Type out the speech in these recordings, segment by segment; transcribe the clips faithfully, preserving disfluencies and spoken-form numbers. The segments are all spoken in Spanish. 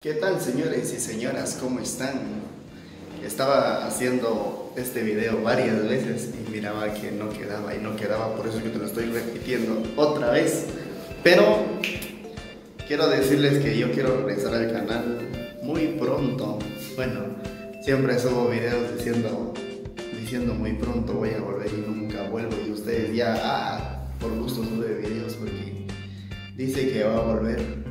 ¿Qué tal, señores y señoras? ¿Cómo están? Estaba haciendo este video varias veces y miraba que no quedaba y no quedaba, por eso es que te lo estoy repitiendo otra vez. Pero quiero decirles que yo quiero regresar al canal muy pronto. Bueno, siempre subo videos diciendo, diciendo muy pronto voy a volver y nunca vuelvo, y ustedes ya, ah, por gusto sube videos porque dice que va a volver.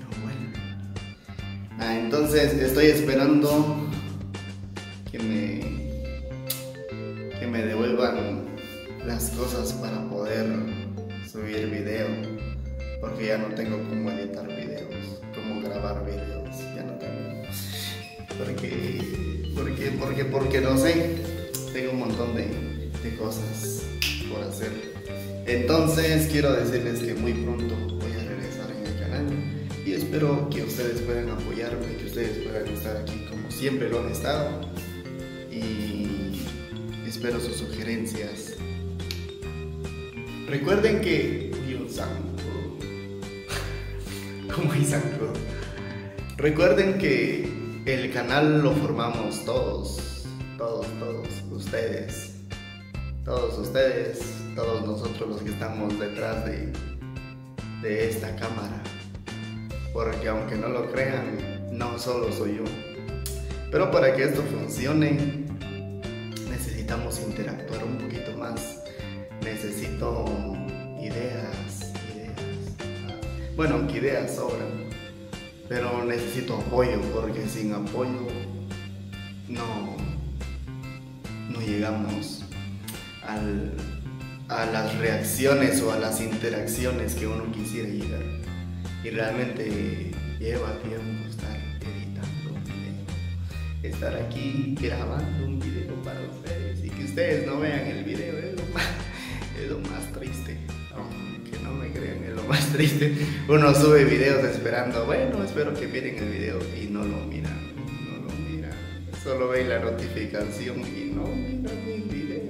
Ah, entonces estoy esperando que me, que me devuelvan las cosas para poder subir video, porque ya no tengo cómo editar videos, cómo grabar videos, ya no tengo. Porque, porque, porque, porque no sé, tengo un montón de, de cosas por hacer. Entonces quiero decirles que muy pronto voy a regresar en el canal. Y espero que ustedes puedan apoyarme, que ustedes puedan estar aquí como siempre lo han estado. Y espero sus sugerencias. Recuerden que... Uy, un zancudo. Como hay zancudo. Recuerden que el canal lo formamos todos. Todos, todos. Ustedes. Todos ustedes. Todos nosotros los que estamos detrás de, de esta cámara. Porque aunque no lo crean, no solo soy yo. Pero para que esto funcione, necesitamos interactuar un poquito más. Necesito ideas, ideas. Bueno, aunque ideas sobran, pero necesito apoyo, porque sin apoyo no, no llegamos al, a las reacciones o a las interacciones que uno quisiera llegar. Y realmente lleva tiempo estar editando un video, estar aquí grabando un video para ustedes, y que ustedes no vean el video es lo más, es lo más triste. Aunque no me crean, es lo más triste. Uno sube videos esperando, bueno, espero que miren el video, y no lo miran, no lo miran, solo ven la notificación y no miran mis videos.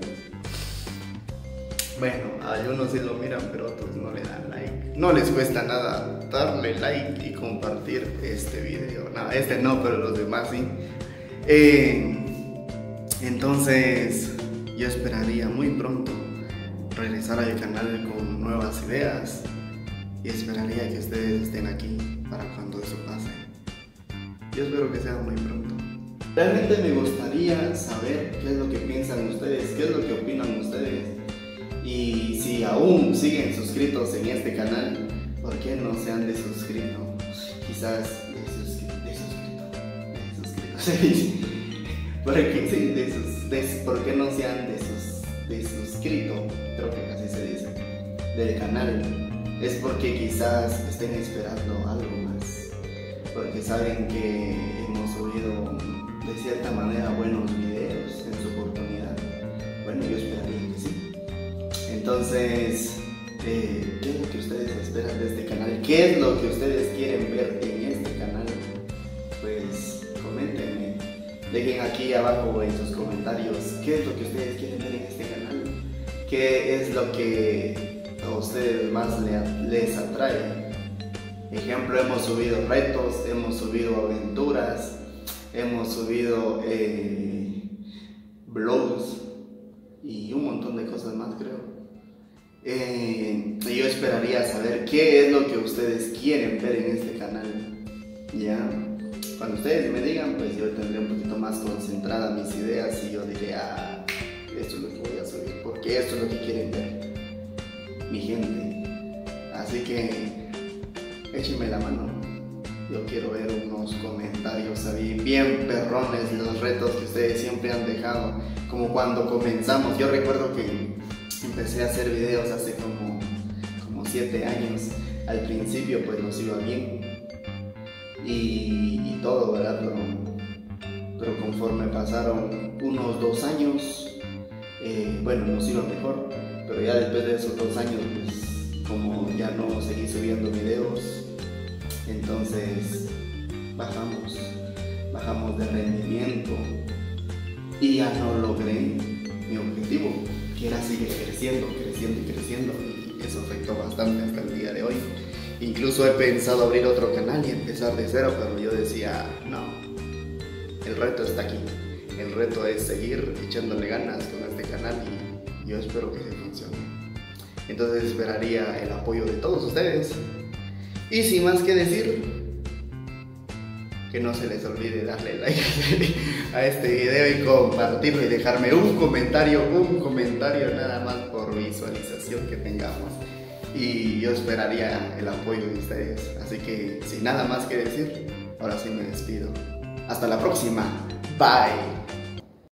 Bueno, algunos sí lo miran, pero otros no le dan like. No les cuesta nada darle like y compartir este video. No, este no, pero los demás sí. Eh, entonces, yo esperaría muy pronto regresar al canal con nuevas ideas. Y esperaría que ustedes estén aquí para cuando eso pase. Yo espero que sea muy pronto. Realmente me gustaría saber qué es lo que piensan ustedes, qué es lo que opinan ustedes. Y si aún siguen suscritos en este canal, ¿por qué no se han desuscrito? Quizás desuscrito, desuscrito, desuscrito. ¿Por qué, sí, desus, des, ¿Por qué no se han desus, desuscrito? Creo que así se dice. Del canal. Es porque quizás estén esperando algo más. Porque saben que hemos subido de cierta manera buenos videos en su oportunidad. Bueno, yo esperaría que sí. Entonces, eh, ¿qué es lo que ustedes esperan de este canal? ¿Qué es lo que ustedes quieren ver en este canal? Pues coméntenme, dejen aquí abajo en sus comentarios qué es lo que ustedes quieren ver en este canal, qué es lo que a ustedes más les atrae. Ejemplo, hemos subido retos, hemos subido aventuras, hemos subido eh, vlogs y un montón de cosas más, creo. Eh, yo esperaría saber qué es lo que ustedes quieren ver en este canal. Ya, cuando ustedes me digan, pues yo tendré un poquito más concentrada mis ideas y yo diré, ah, esto es lo que voy a subir, porque esto es lo que quieren ver mi gente. Así que échenme la mano. Yo quiero ver unos comentarios ahí bien perrones, los retos que ustedes siempre han dejado, como cuando comenzamos. Yo recuerdo que empecé a hacer videos hace como, como siete años. Al principio pues nos iba bien y, y todo, ¿verdad? Pero, pero conforme pasaron unos dos años, eh, bueno, nos iba mejor. Pero ya después de esos dos años, pues como ya no seguí subiendo videos, entonces bajamos, bajamos de rendimiento y ya no logré mi objetivo, que era seguir creciendo, creciendo y creciendo, y eso afectó bastante hasta el día de hoy. Incluso he pensado abrir otro canal y empezar de cero, pero yo decía, no, el reto está aquí. El reto es seguir echándole ganas con este canal y yo espero que se funcione. Entonces esperaría el apoyo de todos ustedes. Y sin más que decir, que no se les olvide darle like a este video y compartirlo y dejarme un comentario, un comentario nada más por visualización que tengamos. Y yo esperaría el apoyo de ustedes. Así que sin nada más que decir, ahora sí me despido. Hasta la próxima. Bye.